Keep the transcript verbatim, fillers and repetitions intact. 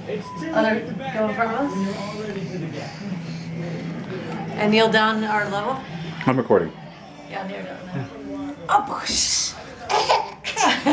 Other go in front of us. And kneel down our level. I'm recording. Yeah, kneel down. Oh,